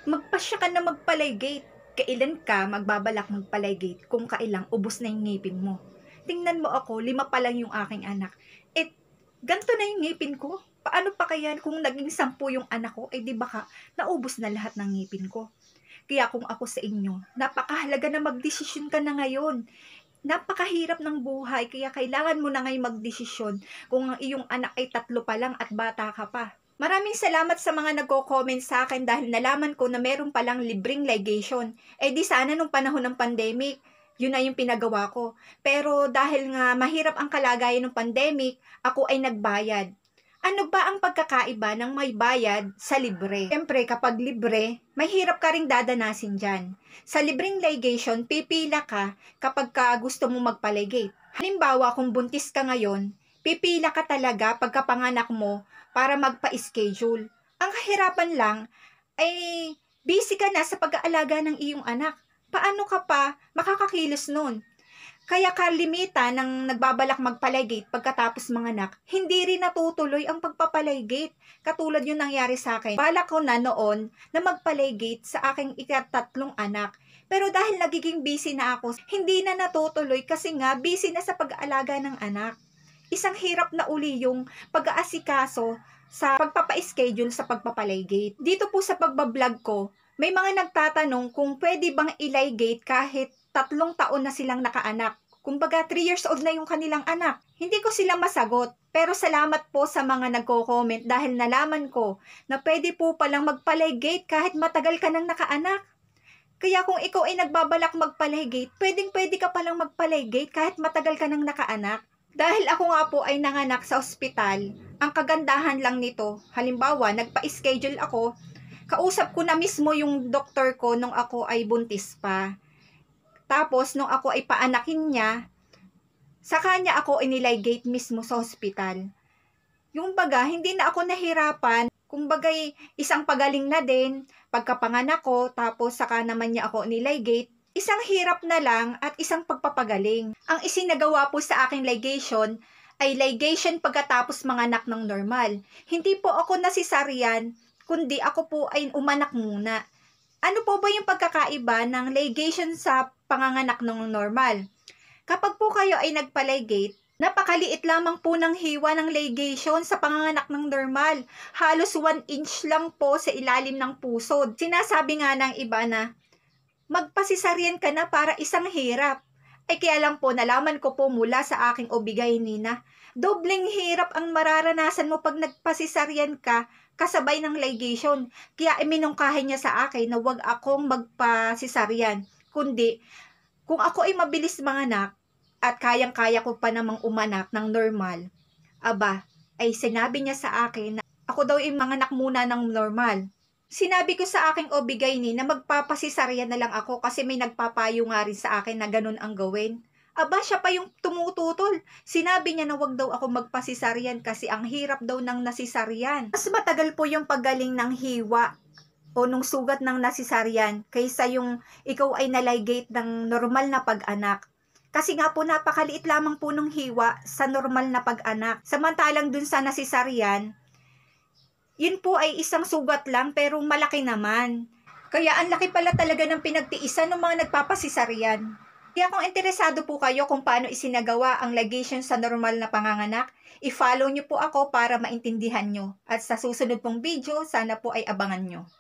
Magpasya ka na magpalaygate. Kailan ka magbabalak magpalaygate kung kailang ubos na yung ngipin mo? Tingnan mo ako, 5 pa lang yung aking anak. Ganto na yung ngipin ko. Paano pa kaya kung naging 10 yung anak ko, di baka naubos na lahat ng ngipin ko. Kaya kung ako sa inyo, napakahalaga na magdesisyon ka na ngayon. Napakahirap ng buhay, kaya kailangan mo na ngayon magdesisyon kung ang iyong anak ay 3 pa lang at bata ka pa. Maraming salamat sa mga nagko-comment sa akin dahil nalaman ko na meron palang libreng ligation. Di sana nung panahon ng pandemic, yun na yung pinagawa ko. Pero dahil nga mahirap ang kalagayan ng pandemic, ako ay nagbayad. Ano ba ang pagkakaiba ng may bayad sa libre? Siyempre, kapag libre, may hirap ka ring dadanasin dyan. Sa libreng ligation, pipila ka kapag ka gusto mong magpaligate. Halimbawa, kung buntis ka ngayon, pipila ka talaga pagkapanganak mo para magpa-schedule. Ang kahirapan lang ay busy ka na sa pag-aalaga ng iyong anak. Paano ka pa makakakilos nun? Kaya kalimitan ng nagbabalak magpaligate pagkatapos manganak, hindi rin natutuloy ang pagpapaligate. Katulad yung nangyari sa akin. Balak ko na noon na magpaligate sa aking ika-3 anak. Pero dahil nagiging busy na ako, hindi na natutuloy kasi nga busy na sa pag-aalaga ng anak. Isang hirap na uli yung pag-aasikaso sa pagpapa-schedule sa pagpapaligate. Dito po sa pagbablog ko, may mga nagtatanong kung pwede bang iligate kahit 3 taon na silang nakaanak. Kumbaga 3 years old na yung kanilang anak. Hindi ko sila masagot, pero salamat po sa mga nagko-comment dahil nalaman ko na pwede po palang magpaligate kahit matagal ka nang nakaanak. Kaya kung ikaw ay nagbabalak magpaligate, pwedeng-pwede ka palang magpaligate kahit matagal ka nang nakaanak. Dahil ako nga po ay nanganak sa ospital, ang kagandahan lang nito, halimbawa nagpa-schedule ako, kausap ko na mismo yung doktor ko nung ako ay buntis pa. Tapos, nung ako ay paanakin niya, sa kanya ako iniligate mismo sa hospital. Yung baga, hindi na ako nahirapan. Kung bagay, isang pagaling na din, pagkapanganak ko, tapos saka naman niya ako iniligate, isang hirap na lang at isang pagpapagaling. Ang isinagawa po sa aking ligation ay ligation pagkatapos manganak ng normal. Hindi po ako nasisaryan, kundi ako po ay umanak muna. Ano po ba yung pagkakaiba ng ligation sa panganganak ng normal? Kapag po kayo ay nagpaligate, napakaliit lamang po ng hiwa ng ligation sa panganganak ng normal. Halos 1 inch lang po sa ilalim ng pusod. Sinasabi nga ng iba na, magpasisaryan ka na para isang hirap. Kaya lang po, nalaman ko po mula sa aking OB-GYN na, dobleng hirap ang mararanasan mo pag nagpasisaryan ka, kasabay ng ligation. Kaya iminungkahin niya sa akin na wag akong magpasisaryan. Kundi, kung ako ay mabilis manganak at kayang-kaya ko pa namang umanak ng normal, ay sinabi niya sa akin na ako daw ay manganak muna ng normal. Sinabi ko sa aking OB-GYN na magpapasisaryan na lang ako kasi may nagpapayo nga rin sa akin na ganun ang gawin. Siya pa yung tumututol. Sinabi niya na wag daw ako magpasisaryan kasi ang hirap daw ng nasisaryan. Mas matagal po yung paggaling ng hiwa o nung sugat ng nasisaryan kaysa yung ikaw ay naligate ng normal na pag-anak. Kasi nga po napakaliit lamang po nung hiwa sa normal na pag-anak. Samantalang dun sa nasisaryan, yun po ay isang sugat lang pero malaki naman. Kaya ang laki pala talaga ng pinagtiisan ng mga nagpapasisaryan. Kaya kung interesado po kayo kung paano isinagawa ang ligation sa normal na panganganak, i-follow nyo po ako para maintindihan nyo. At sa susunod pong video, sana po ay abangan nyo.